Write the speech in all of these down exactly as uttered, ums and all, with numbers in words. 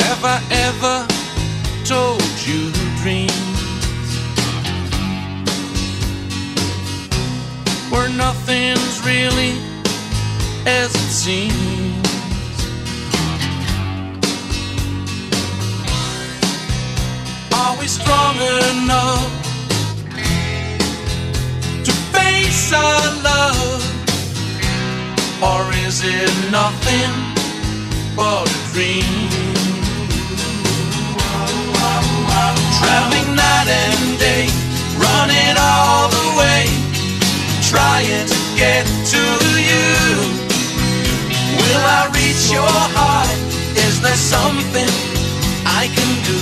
Have I ever told you dreams where nothing's really as it seems? Are we strong enough to face our love, or is it nothing but a dream? Traveling night and day, running all the way, trying to get to you. Will I reach your heart? Is there something I can do?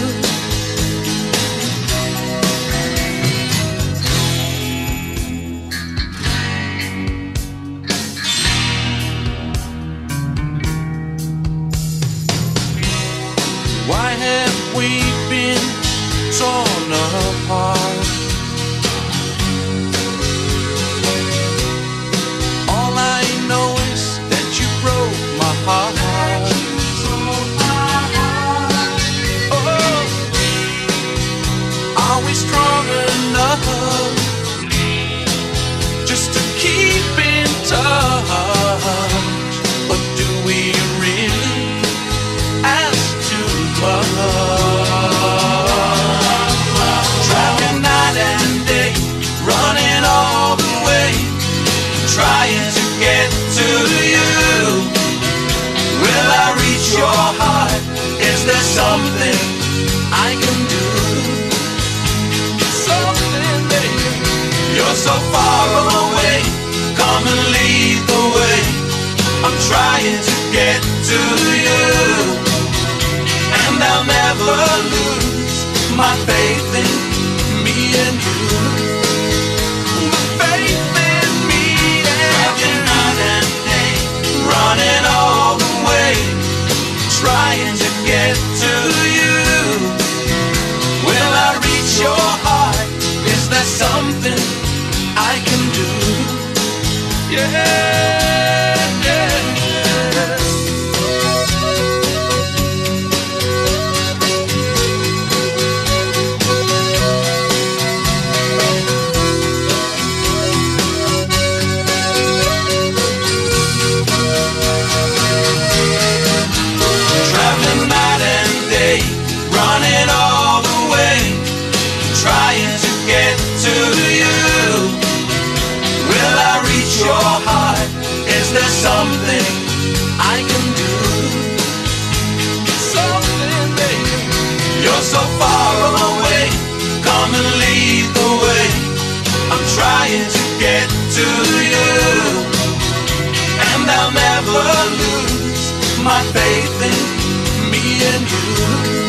Why have we been torn apart? All I know is that you broke my heart. Oh, are we strong enough just to keep in touch? Or do we really ask too much? Traveling night and day, running all the way, trying to get to you. Will I reach your heart? Is there something I can do? Something, baby. You're so far away, come and lead the way. I'm trying to get to you, and I'll never lose my faith in me and you. My faith in me and you. Night and day, running all the way, trying to get to you. Will I reach your heart? Is there something I can do? Yeah, yeah. Running all the way, trying to get to you. Will I reach your heart? Is there something I can do? Something, baby. You're so far away, come and lead the way. I'm trying to get to you, and I'll never lose my faith in me and you.